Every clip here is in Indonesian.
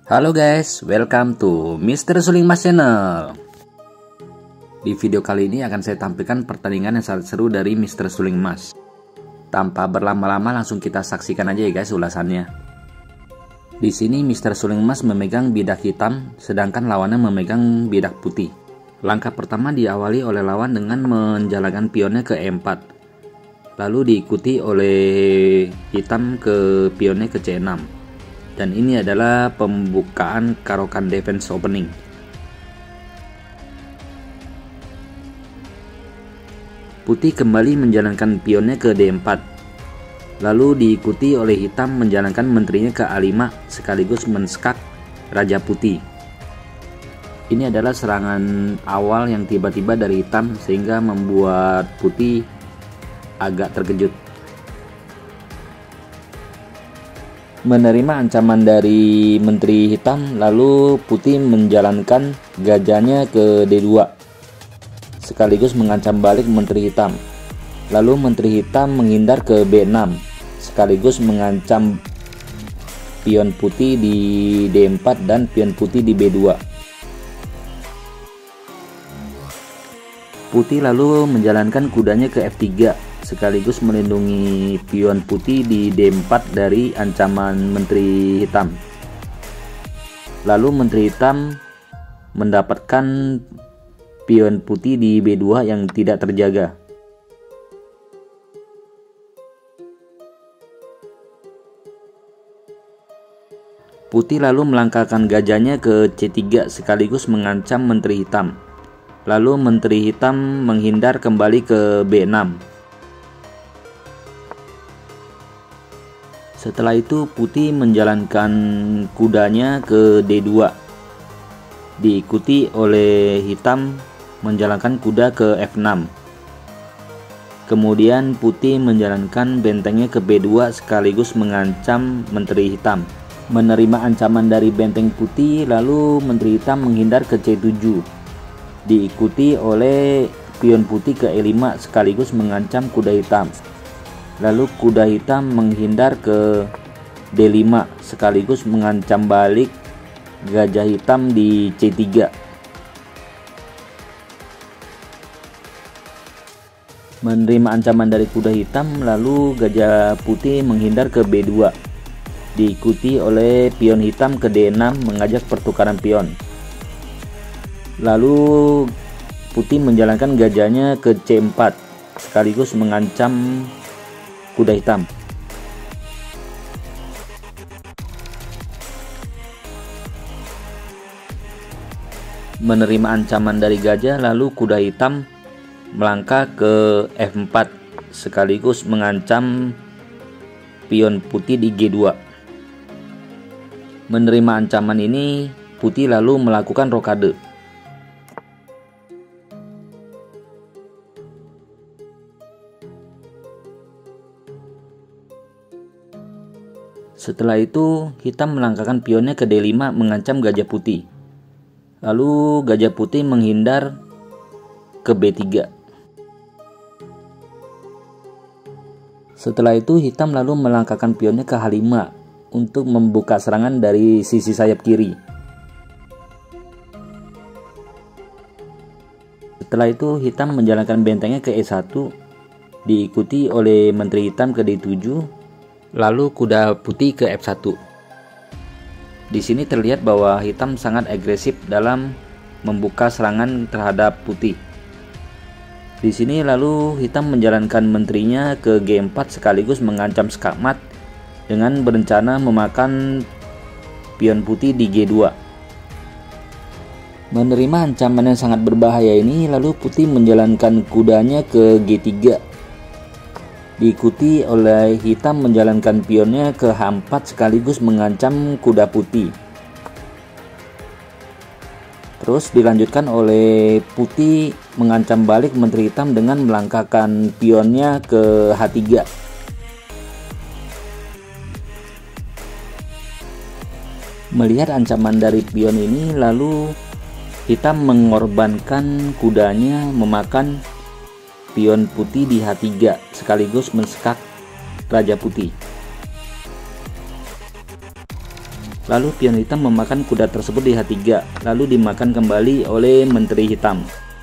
Halo guys, welcome to Mr. Suling Mas Channel. Di video kali ini akan saya tampilkan pertandingan yang sangat seru dari Mr. Suling Mas. Tanpa berlama-lama langsung kita saksikan aja ya guys ulasannya. Di sini Mr. Suling Mas memegang bidak hitam, sedangkan lawannya memegang bidak putih. Langkah pertama diawali oleh lawan dengan menjalankan pionnya ke E4. Lalu diikuti oleh hitam ke pionnya ke C6. Dan ini adalah pembukaan Caro-Kann defense opening. Putih kembali menjalankan pionnya ke D4. Lalu diikuti oleh hitam menjalankan menterinya ke A5 sekaligus menskak Raja Putih. Ini adalah serangan awal yang tiba-tiba dari hitam sehingga membuat putih agak terkejut. Menerima ancaman dari menteri hitam, lalu putih menjalankan gajahnya ke D2 sekaligus mengancam balik menteri hitam. Lalu menteri hitam menghindar ke B6 sekaligus mengancam pion putih di D4 dan pion putih di B2. Putih lalu menjalankan kudanya ke F3 sekaligus melindungi pion putih di D4 dari ancaman menteri hitam. Lalu menteri hitam mendapatkan pion putih di B2 yang tidak terjaga. Putih lalu melangkahkan gajahnya ke C3 sekaligus mengancam menteri hitam. Lalu menteri hitam menghindar kembali ke B6. Setelah itu putih menjalankan kudanya ke D2. Diikuti oleh hitam menjalankan kuda ke F6. Kemudian putih menjalankan bentengnya ke B2 sekaligus mengancam menteri hitam. Menerima ancaman dari benteng putih, lalu menteri hitam menghindar ke C7. Diikuti oleh pion putih ke E5 sekaligus mengancam kuda hitam. Lalu kuda hitam menghindar ke D5 sekaligus mengancam balik gajah hitam di C3. Menerima ancaman dari kuda hitam, lalu gajah putih menghindar ke B2. Diikuti oleh pion hitam ke D6 mengajak pertukaran pion. Lalu putih menjalankan gajahnya ke C4 sekaligus mengancam kuda hitam. Menerima ancaman dari gajah, lalu kuda hitam melangkah ke F4 sekaligus mengancam pion putih di G2. Menerima ancaman ini, putih lalu melakukan rokade. Setelah itu hitam melangkahkan pionnya ke D5 mengancam gajah putih. Lalu gajah putih menghindar ke B3. Setelah itu hitam lalu melangkahkan pionnya ke H5 untuk membuka serangan dari sisi sayap kiri. Setelah itu hitam menjalankan bentengnya ke E1 diikuti oleh menteri hitam ke D7. Lalu kuda putih ke F1. Di sini terlihat bahwa hitam sangat agresif dalam membuka serangan terhadap putih. Di sini lalu hitam menjalankan menterinya ke G4 sekaligus mengancam skakmat dengan berencana memakan pion putih di G2. Menerima ancaman yang sangat berbahaya ini, lalu putih menjalankan kudanya ke G3. Diikuti oleh hitam menjalankan pionnya ke H4 sekaligus mengancam kuda putih. Terus dilanjutkan oleh putih mengancam balik menteri hitam dengan melangkahkan pionnya ke H3. Melihat ancaman dari pion ini, lalu hitam mengorbankan kudanya memakan pion putih di H3 sekaligus menskak Raja Putih. Lalu pion hitam memakan kuda tersebut di H3, lalu dimakan kembali oleh menteri hitam.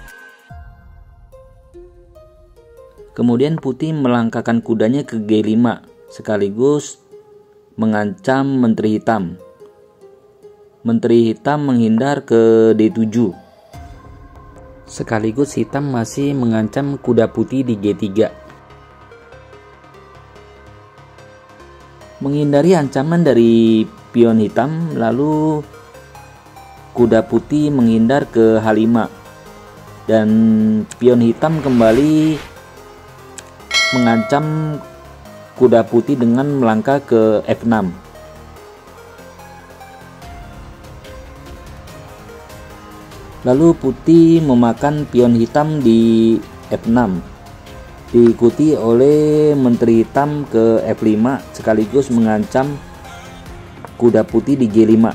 Kemudian putih melangkahkan kudanya ke G5 sekaligus mengancam menteri hitam. Menteri hitam menghindar ke D7. Sekaligus hitam masih mengancam kuda putih di G3. Menghindari ancaman dari pion hitam, lalu kuda putih menghindar ke H5 dan pion hitam kembali mengancam kuda putih dengan melangkah ke F6. Lalu putih memakan pion hitam di F6, diikuti oleh menteri hitam ke F5 sekaligus mengancam kuda putih di G5.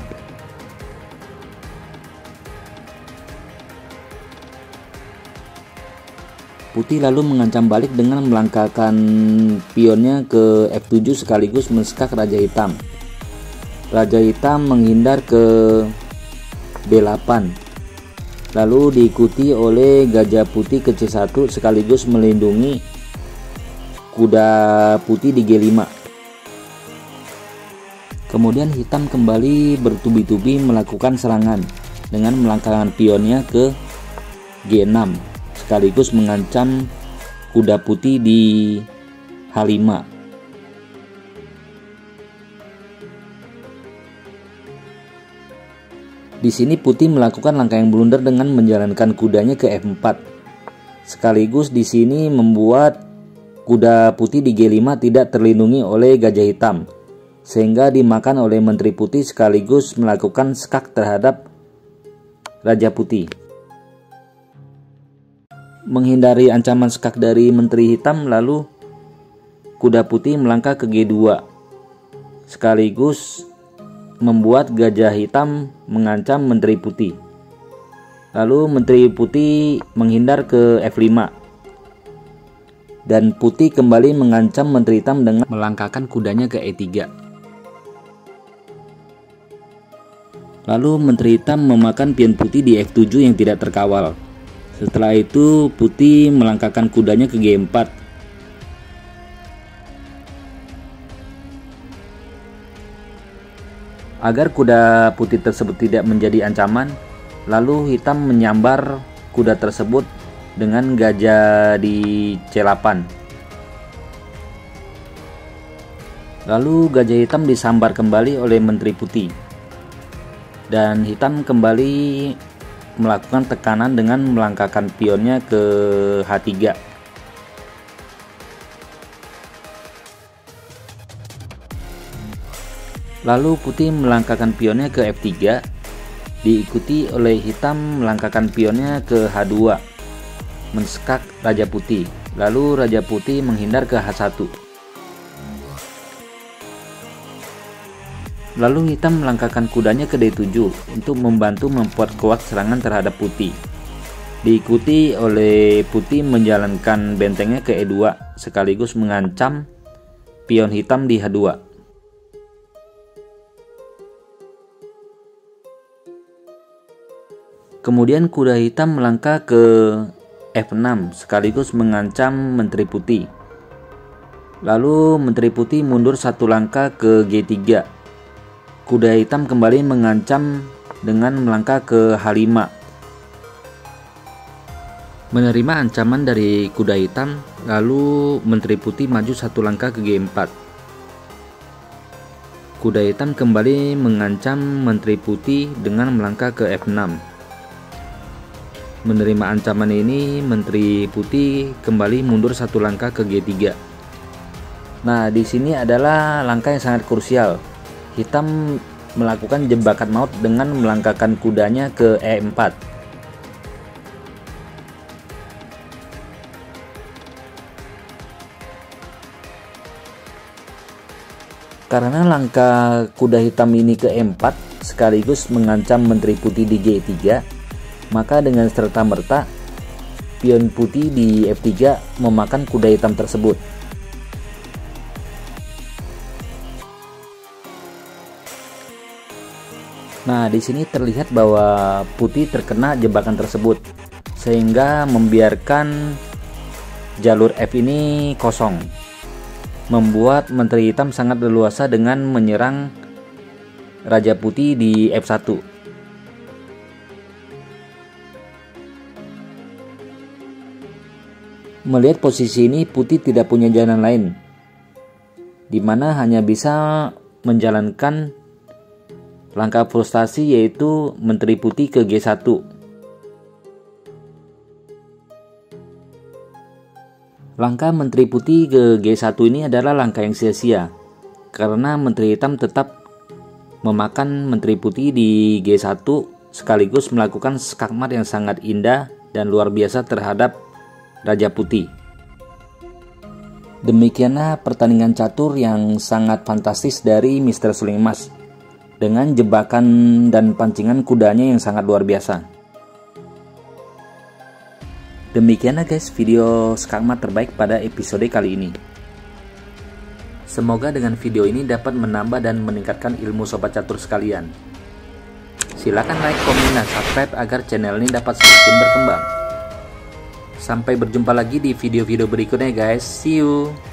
Putih lalu mengancam balik dengan melangkahkan pionnya ke F7 sekaligus mensekak raja hitam. Raja hitam menghindar ke B8. Lalu diikuti oleh gajah putih ke C1 sekaligus melindungi kuda putih di G5. Kemudian hitam kembali bertubi-tubi melakukan serangan dengan melangkahkan pionnya ke G6 sekaligus mengancam kuda putih di H5. Di sini putih melakukan langkah yang blunder dengan menjalankan kudanya ke F4. Sekaligus di sini membuat kuda putih di G5 tidak terlindungi oleh gajah hitam, sehingga dimakan oleh menteri putih sekaligus melakukan skak terhadap raja putih. Menghindari ancaman skak dari menteri hitam, lalu kuda putih melangkah ke G2, sekaligus membuat gajah hitam mengancam menteri putih. Lalu menteri putih menghindar ke F5 dan putih kembali mengancam menteri hitam dengan melangkahkan kudanya ke E3. Lalu menteri hitam memakan pion putih di F7 yang tidak terkawal. Setelah itu putih melangkahkan kudanya ke G4. Agar kuda putih tersebut tidak menjadi ancaman, lalu hitam menyambar kuda tersebut dengan gajah di C8. Lalu gajah hitam disambar kembali oleh menteri putih, dan hitam kembali melakukan tekanan dengan melangkahkan pionnya ke H3. Lalu putih melangkahkan pionnya ke F3, diikuti oleh hitam melangkahkan pionnya ke H2, mensekak raja putih. Lalu raja putih menghindar ke H1. Lalu hitam melangkahkan kudanya ke D7 untuk membantu memperkuat serangan terhadap putih. Diikuti oleh putih menjalankan bentengnya ke E2 sekaligus mengancam pion hitam di H2. Kemudian kuda hitam melangkah ke F6 sekaligus mengancam menteri putih. Lalu menteri putih mundur satu langkah ke G3. Kuda hitam kembali mengancam dengan melangkah ke H5. Menerima ancaman dari kuda hitam, lalu menteri putih maju satu langkah ke G4. Kuda hitam kembali mengancam menteri putih dengan melangkah ke F6. Menerima ancaman ini, menteri putih kembali mundur satu langkah ke G3. Nah, di sini adalah langkah yang sangat krusial. Hitam melakukan jebakan maut dengan melangkahkan kudanya ke E4. Karena langkah kuda hitam ini ke E4 sekaligus mengancam menteri putih di G3, maka dengan serta-merta pion putih di F3 memakan kuda hitam tersebut. Nah, di sini terlihat bahwa putih terkena jebakan tersebut, sehingga membiarkan jalur F ini kosong, membuat Menteri Hitam sangat leluasa dengan menyerang Raja Putih di F1. Melihat posisi ini, Putih tidak punya jalan lain, di mana hanya bisa menjalankan langkah frustasi, yaitu Menteri Putih ke G1. Langkah Menteri Putih ke G1 ini adalah langkah yang sia-sia, karena Menteri Hitam tetap memakan Menteri Putih di G1 sekaligus melakukan skakmat yang sangat indah dan luar biasa terhadap Raja Putih. Demikianlah pertandingan catur yang sangat fantastis dari Mr. Suling Emas, dengan jebakan dan pancingan kudanya yang sangat luar biasa. Demikianlah guys video skakmat terbaik pada episode kali ini. Semoga dengan video ini dapat menambah dan meningkatkan ilmu sobat catur sekalian. Silahkan like, komen, dan subscribe agar channel ini dapat semakin berkembang. Sampai berjumpa lagi di video-video berikutnya guys. See you.